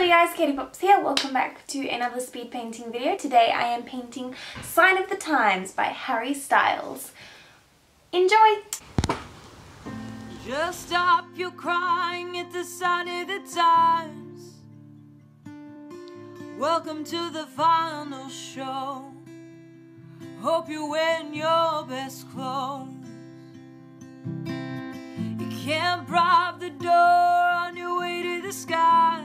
you guys, Katie Pops here. Welcome back to another speed painting video. Today I am painting Sign of the Times by Harry Styles. Enjoy! Just stop your crying at the sign of the times. Welcome to the final show. Hope you're wearing your best clothes. You can't bribe the door on your way to the sky.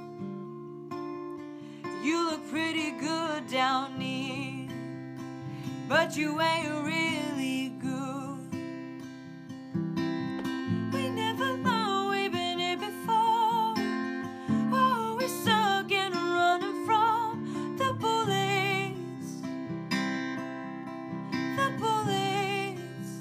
You look pretty good down here, but you ain't really good. We never know we've been here before. We're always stuck and running from the bullies. The bullies.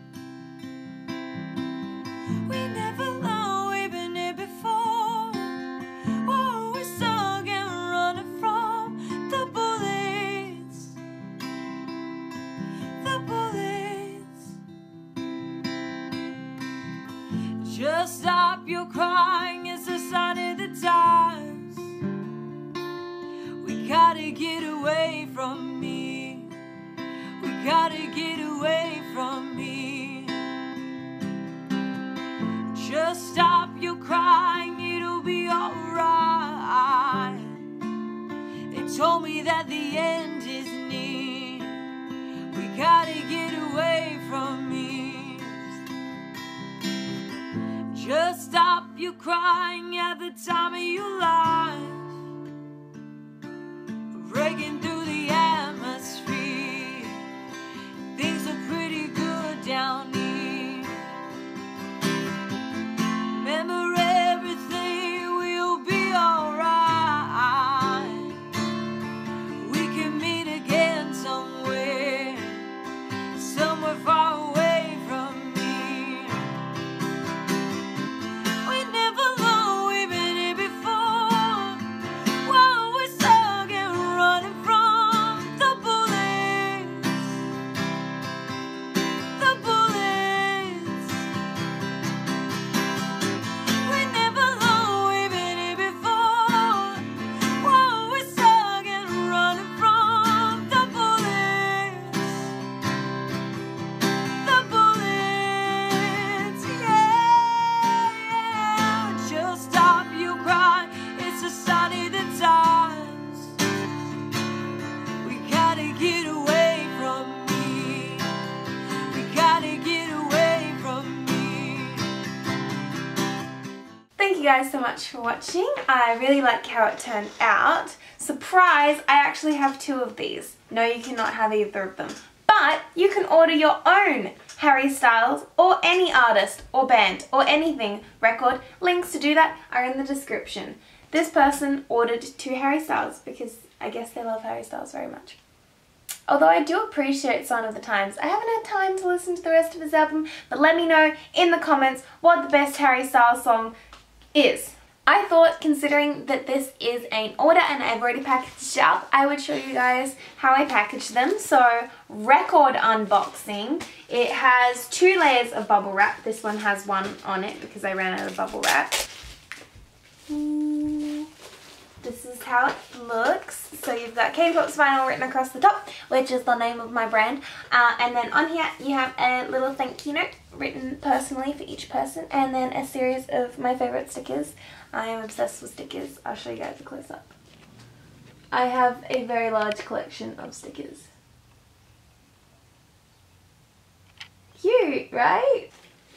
We never know we've been here before. We're always stuck and running from the bullies. The bullies. Just stop your crying, it's a sign of the times. We gotta get away from me. We gotta get away from me. Just stop your crying, it'll be alright. They told me that the end is near. We gotta get away from me. Just stop your crying at the time of your life. Breaking through the atmosphere. Things are pretty good down here. Remember everything, we'll be alright. We can meet again somewhere. Somewhere far away from me. We never know we've been here before. We're always stuck and running from the bullies. The bullies. We never know we've been here before. We're always stuck and running from the bullies. The bullets, yeah. Just stop your crying, it's a sign of the times. We gotta get away from me. We gotta get away from me. Thank you guys so much for watching. I really like how it turned out. Surprise, I actually have two of these. No, you cannot have either of them. But you can order your own Harry Styles or any artist or band or anything record. Links to do that are in the description. This person ordered two Harry Styles because I guess they love Harry Styles very much. Although I do appreciate Sign of the Times, I haven't had time to listen to the rest of his album, but let me know in the comments what the best Harry Styles song is. I thought, considering that this is an order and I've already packaged it up, I would show you guys how I package them. So, record unboxing. It has 2 layers of bubble wrap. This one has one on it because I ran out of bubble wrap. This is how it looks. So you've got Katie Pops Vinyl written across the top, which is the name of my brand. And then on here you have a little thank you note written personally for each person. And then a series of my favourite stickers. I am obsessed with stickers. I'll show you guys a close up. I have a very large collection of stickers. Cute, right?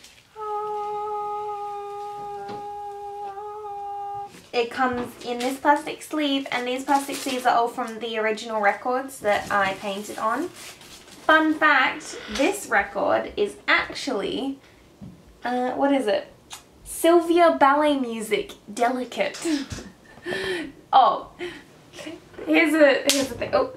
It comes in this plastic sleeve, and these plastic sleeves are all from the original records that I painted on. Fun fact, this record is actually, what is it? Sylvia Ballet Music Delicate. Oh, here's the thing. Oh,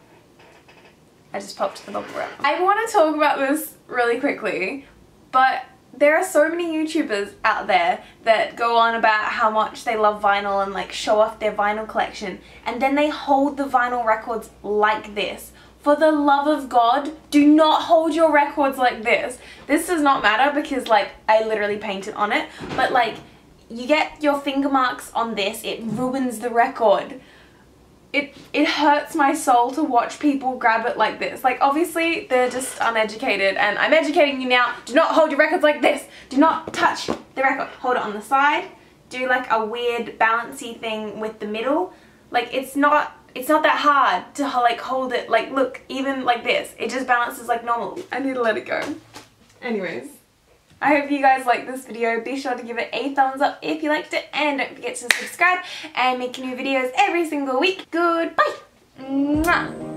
I just popped the bubble wrap. I want to talk about this really quickly, but there are so many YouTubers out there that go on about how much they love vinyl and like show off their vinyl collection, and then they hold the vinyl records like this. For the love of God, do not hold your records like this. This does not matter because like I literally painted on it, but like you get your finger marks on this, it ruins the record. It hurts my soul to watch people grab it like this. Like, obviously they're just uneducated, and I'm educating you now. Do not hold your records like this. Do not touch the record. Hold it on the side. Do like a weird balancy thing with the middle. Like, it's not that hard to like hold it. Like, look, even like this, it just balances like normal. I need to let it go. Anyways, I hope you guys liked this video. Be sure to give it a thumbs up if you liked it, and don't forget to subscribe and make new videos every single week. Goodbye. Mwah.